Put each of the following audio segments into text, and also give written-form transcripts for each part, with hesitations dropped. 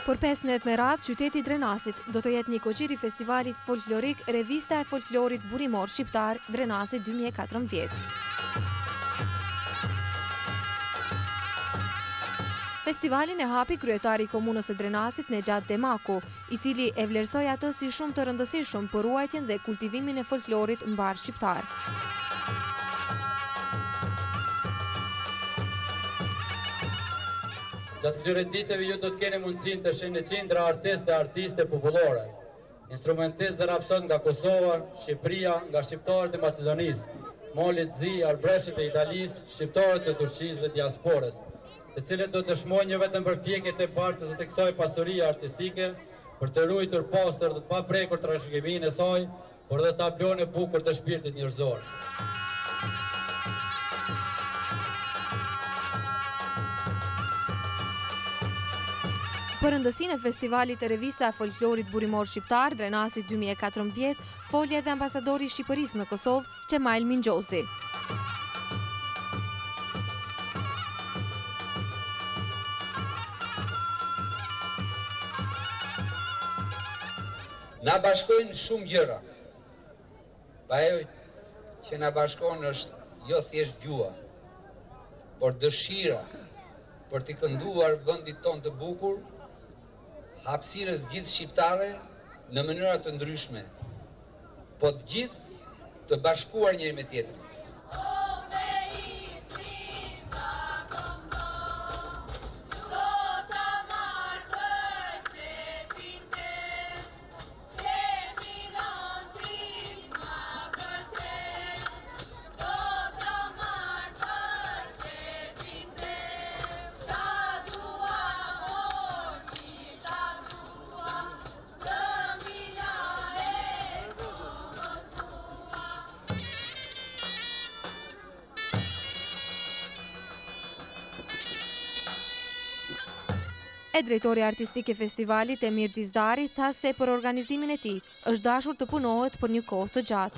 Për 15 me radhë, qyteti Drenasit do të jetë një koqir i festivalit folklorik Revista e folklorit burimor shqiptar Drenasi 2014. Festivalin e hapi kryetari i komunës së Drenasit Nejat Demaku, i cili e vlerësoi atë si shumë të rëndësishëm për ruajtjen dhe kultivimin e folklorit mbar shqiptar. Gjatë këtyre ditëve ju do të keni mundësinë të shihni qindra artistë dhe artiste popullore, instrumentistë dhe rapsot nga Kosova, Shqipëria, nga shqiptarët e Maqedonisë, Molit Zi, Arbreshët e Italisë, shqiptarët e Turqisë dhe diasporës, të cilët do të dëshmojnë jo vetëm përpjekjet e partës të kësaj pasurie artistike për të ruajtur pastër dhe të paprekur trashëgiminë e saj, por edhe tablon e bukur të shpirtit njerëzor. Për rëndësinë e festivalit e Revista e folklorit burimor shqiptar Drenasi 2014, folja edhe ambasadori i Shqipërisë në Kosovë, Qemail Mingjozi. Na bashkojnë shumë gjëra. Pa ajo që na bashkon është jo thjesht gjua, por dëshira për të kënduar vendit tonë të bukur, hapësirës gjithë shqiptare në mënyra të ndryshme, po të gjithë të bashkuar njëri me tjetrin. E drejtori artistik e festivalit Emir Dizdari tha se për organizimin e tij është dashur të punohet për një kohë të gjatë.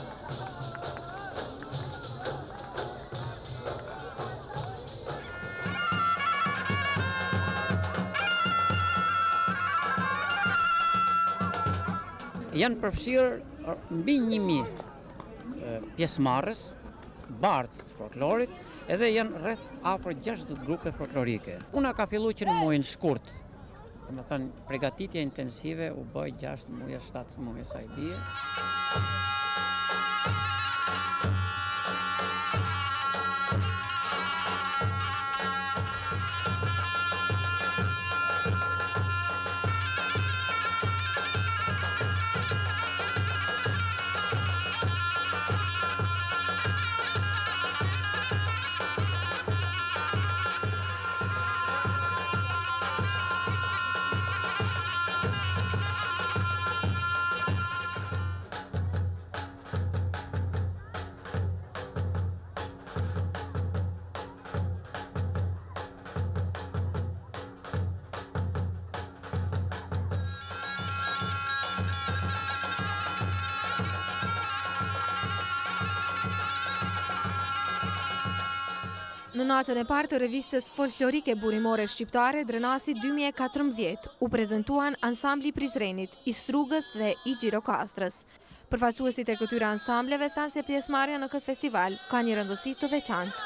Janë përfshirë mbi 1000 pjesëmarrës, bardhë të folklorit, edhe janë rreth afër 60 grupe folklorike. Puna ka filluar që në muajin shkurt. Domethënë, përgatitja intensive u bë 6 muaj, 7 muaj sa i bie. Në natën e parë të revistës folklorike burimore shqiptare Drenasi 2014 u prezantuan ansambli Prizrenit, i Strugës dhe i Gjirokastrës. Përfaqësuesit e këtyre ansambleve thanë se pjesëmarrja në këtë festival ka një rëndësi të veçantë.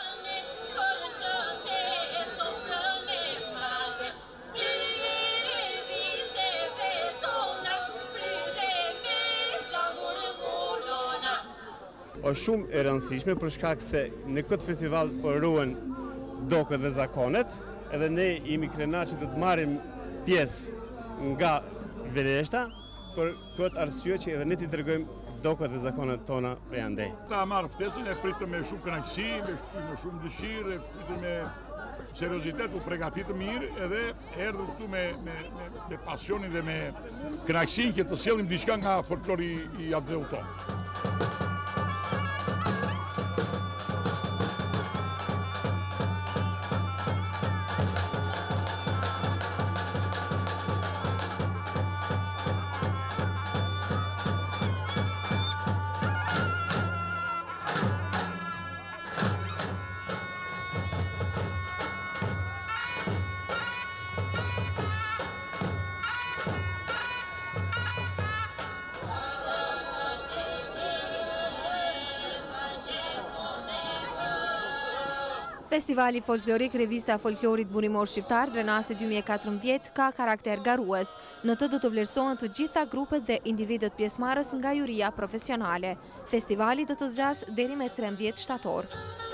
Është shumë e rëndësishme për shkak se në këtë festival ruhen dokët dhe zakonet, edhe ne jemi krenar që të marrim pjesë nga Vereshta për këtë arsye që edhe ne t'i tregojmë dokët dhe zakonet tona prej andej. Ta marrë ftesën e pritëm me shumë kënaqësi, me shumë dëshirë, pritëm me seriozitet, u përgatitë mirë, edhe erdhëm këtu me pasionin dhe me kënaqësinë që të sjellim diçka nga folklori i atëu tonë. Festivali folklorik Revista Folklorit Burimor Shqiptar Drenasi 2014 ka karakter garues. Në të do të vlerësohen të gjitha grupet dhe individet pjesëmarrës nga juria profesionale. Festivali do të zgjas deri me 13 shtator.